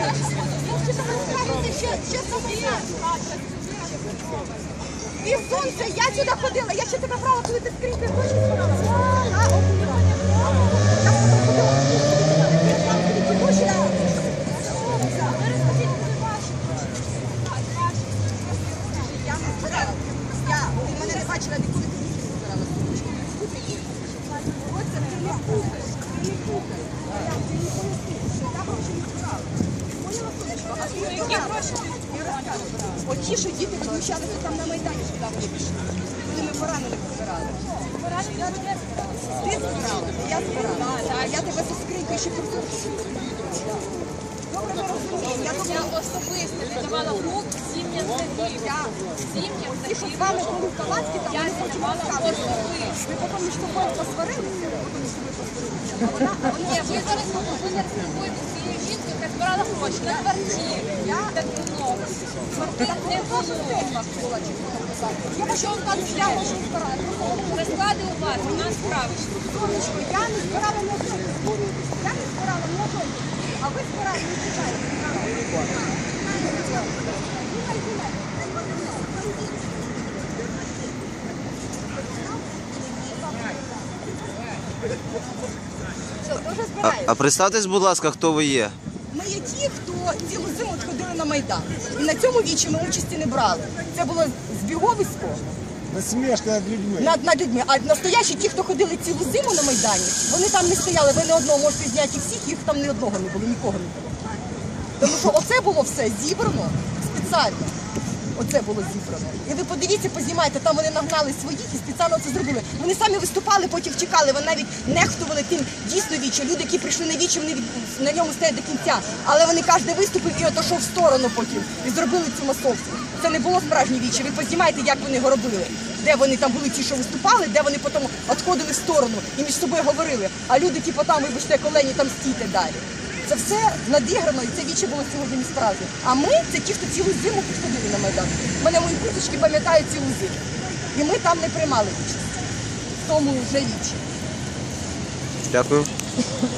І сонце, я сюди ходила, я ще тебе брала, коли ти скрипи хочеш. Ти мене не бачила ніколи, ти не збирала. Оце ти не пукаєш, ти не пукаєш. Ти не поясниш, я гроші не збирала. Поняла, сонечко? А ти які гроші ти збирала? Оті, що діти возмущалися там на Майдані, що там вони пішли. Коли ми поранених збирали. Ти збирала, я збирала. А я тебе за скринькою ще прикручу. Добре, ми розуміємо. Я особисто віддавала рук сім'ям загиблих. Сім'ям Ті, що з вами були в палатці, там вони потім розказували. особисто. Ви потім між собою посварилися, тому що ви посварилися. Ні, ви зараз спілкуєтеся з цією жінкою, яка збирала гроші на квартирі. Так було. Квартир не було. Я хочу вам сказати, що я можу збирати. Розклади у вас, у нас справи. Сонечко, я не збирала ні одної. Я не збирала ні одної. А ви збирали, не звичайно. Що, дуже збираєте? А представтесь, будь ласка, хто ви є? Ми є ті, хто цілу зиму ходили на Майдан. І на цьому вічі ми участі не брали. Це було збіговисько Насмішка над людьми. над людьми. А настоящі ті, хто ходили цілу зиму на Майдані, вони там не стояли. Ви не одного можете зняти всіх, їх там ні одного не було, нікого не було. Тому що оце було все зібрано спеціально. Оце було зібрано. І ви подивіться, познімайте, там вони нагнали своїх і спеціально це зробили. Вони самі виступали, потім чекали, вони навіть нехтували тим дійсно вічі. Люди, які прийшли на вічі, вони на ньому стоять до кінця. Але вони кожен виступив і отошов в сторону потім. І зробили цю масовку. Це не було справжнє вічі. Ви познімайте, як вони його робили. Де вони там були ті, що виступали, де вони потім відходили в сторону і між собою говорили. А люди, типу, там, вибачте, колені, там стійте далі. Це все надіграно, і це віче було сьогодні не справді. А ми – це ті, хто цілу зиму підходили на Майдан. Мене мої курточки пам'ятають цілу зиму. І ми там не приймали участь. В тому вже вічі. Дякую.